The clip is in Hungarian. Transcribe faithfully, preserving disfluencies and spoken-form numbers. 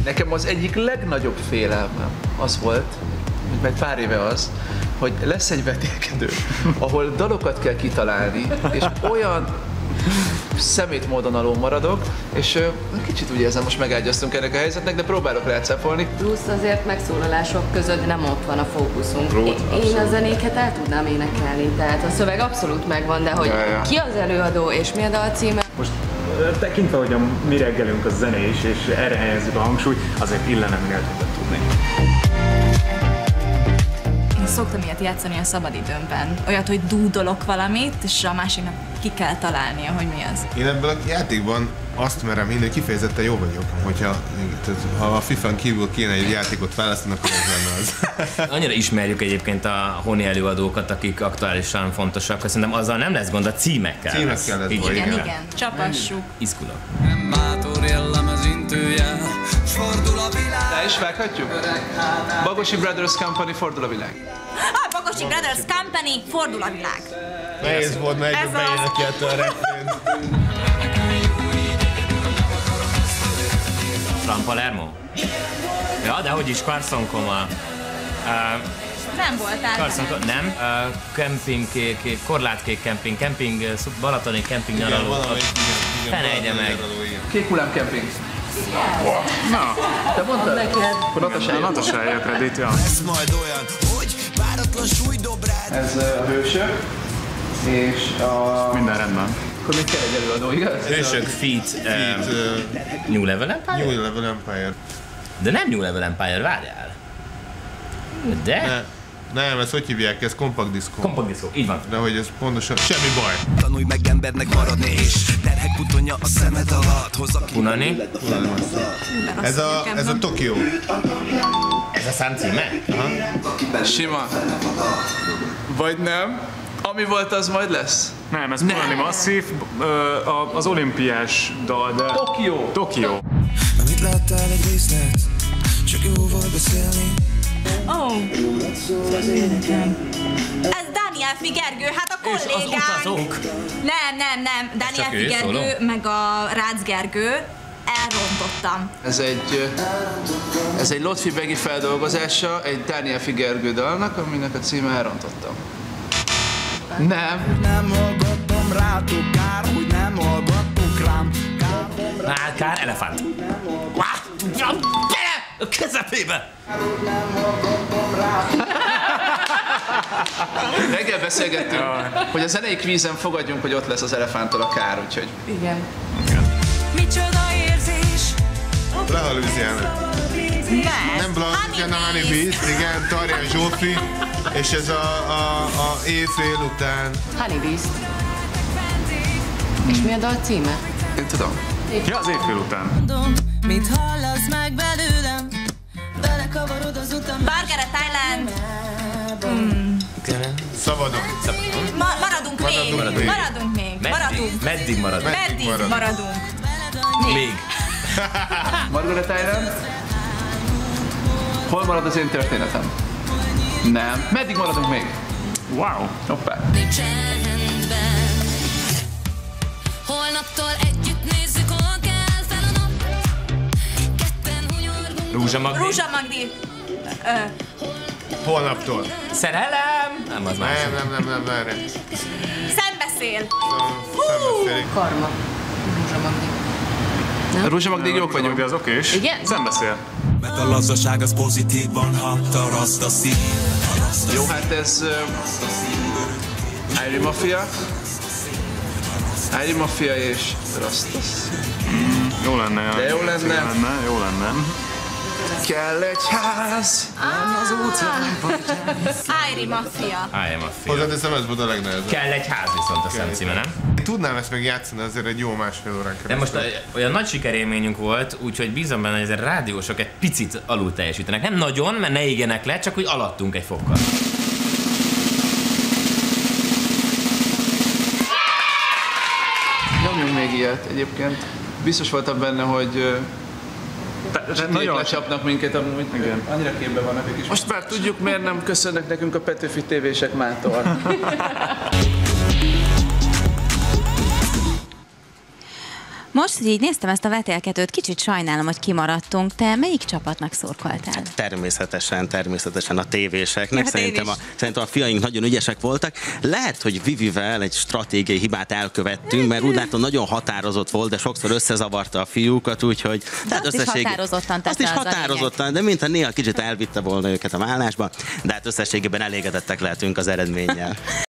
Nekem az egyik legnagyobb félelmem az volt, meg pár éve az, hogy lesz egy vetélkedő, ahol dalokat kell kitalálni, és olyan szemét módon alól maradok, és uh, kicsit úgy érzem, most megágyaztunk ennek a helyzetnek, de próbálok rácáfolni. Plusz azért megszólalások között nem ott van a fókuszunk. Rút, Én a zenéket el tudnám énekelni, tehát a szöveg abszolút megvan, de hogy ja, ja. ki az előadó és mi a dalcíme? Most tekintve, hogy a mi reggelünk a zenés, és erre helyezzük a hangsúlyt, azért illene minél többet tudni. Én szoktam ilyet játszani a szabadidőmben. Olyat, hogy dúdolok valamit, és a másiknak ki kell találnia, hogy mi az. Én ebből a játékban azt merem hinni, hogy kifejezetten jó vagyok. Hogyha ha a fifán kívül kéne egy játékot választanak, akkor ez lenne az. Annyira ismerjük egyébként a honi előadókat, akik aktuálisan fontosak, hogy szerintem azzal nem lesz gond, a címekkel. Címekkel lesz Igen, baj, igen, igen. igen. Csapassuk. Izgulok. Le is vághatjuk? Bagosi Brothers Company, fordul a világ. Ah, Bagosi Brothers Company, fordul a világ. Nehéz volt, mert egyből beénekelte a refrént. From Palermo? Ja, de hogy is, Carson Coma. Uh, Nem voltál. Carson Coma, nem? Uh, kemping, korlátkék kemping, kemping, balatoni kemping nyaraló. Fenejgye meg. Kék hullám kemping. Na, Te mondtad? akkor Natasha, Natasha jött Reddit, ja. Ez majd olyan, hogy váratlan súly dob rád. Ez a hősök, és a... Minden rendben. Akkor még kell egy előadó, igaz? Hősök, feat, Itt, um, uh, New Level Empire? New Level Empire. De nem New Level Empire, várjál. De? Ne, nem, ezt hogy hívják? Ez Compact Disco. Compact Disco, így van. De hogy ez pontosan, semmi baj. Tanulj meg embernek maradni, és terhek putonja a szemed alatt. Hoz a Punani? Ez a, ez a Tokyo. Ez a szám címe? Aha. Sima. Vagy nem? Ami volt, az majd lesz? Nem, ez Punani Massive, az olimpiás dal, de... Tokió! Tokió. Amit láttál egy részlet, csak jó volt beszélni. Ó, oh. Ez Daniel Figergő, hát a kollégánk. És az utazók. Nem, nem, nem. Daniel Figergő, meg a Rácz Gergő. Elrontottam. Ez egy, ez egy Lotfi Begi feldolgozása egy Daniel Figergő dalnak, aminek a címe Elrontottam. Nem. Nem hallgattam rátok, kár, hogy nem hallgattok rám. Már kár, elefánt. Bele! A kezepébe! Reggel beszélgettünk, hogy a zenei kvízen fogadjunk, hogy ott lesz az elefántól a kár, úgyhogy... Igen. Micsoda érzés. Blaha Louisiana. Nem. Nem Blaha Louisiana, Honey Beast, igen, Tarja Zsófi. És ez a, a, a éjfél után. Honey Beast. És mi a dal címe? Én tudom. Ja, az évfél után. Mit hallasz meg belőlem? Belekavarod az utam. Margaret Island. Mm. Szabadok. Ma maradunk még. Maradunk. Maradunk még. Maradunk. Meddig maradunk? Meddig maradunk? maradunk. Még. Margaret Island? Hol marad az én történetem? Nem. Meddig maradunk még? Wow. Hoppá. Holnaptól együtt nézzük, hol kell fel a nap. Ketten hunyorgunk. Rúzsa Magdi. Rúzsa Magdi. Ö, Holnaptól. Szerelem! Nem, az más. Nem, nem, nem, nem, várj. Szembeszél. Szembeszélik. Karma. Rúzsa Magdi. Rúzsa Magdi, jók vagyunk. De az okés. Igen? Szembeszél. Mert a lazaság az pozitívan hat, a raszt a szív. Jó, hát ez uh, Irie Mafia. Irie Mafia és Rastas. Mm, jó lenne. De jó lenne. Jó lenne, jó lenne. Kell egy ház. az utcán. Irie Mafia. I am a film. Hozzáteszem, ez volt a legnehezebb. Kell egy ház viszont a szemcíme, nem? Én tudnám ezt meg játszani azért egy jó másfél órán keresztül. De most olyan nagy sikerélményünk volt, úgyhogy bízom benne, hogy ezért rádiósok egy picit alul teljesítenek. Nem nagyon, mert ne égjenek le, csak úgy alattunk egy fokkal. Nyomjunk még ilyet egyébként. Biztos voltam benne, hogy nagyon lecsapnak minket amúgy. Igen. Annyira képben vannak ők is. Most már tudjuk, miért nem köszönnek nekünk a Petőfi tévések mától. most, hogy így néztem ezt a vetélkedőt, kicsit sajnálom, hogy kimaradtunk. Te melyik csapatnak szurkoltál? Természetesen, természetesen a tévéseknek. Ja, szerintem, a, szerintem a fiaink nagyon ügyesek voltak. Lehet, hogy Vivivel egy stratégiai hibát elkövettünk, mert úgy látom, nagyon határozott volt, de sokszor összezavarta a fiúkat, úgyhogy... De azt is határozottan tette, Azt is az a határozottan, de mintha néha kicsit elvitte volna őket a vállásba, de hát összességében elégedettek lehetünk az eredménnyel.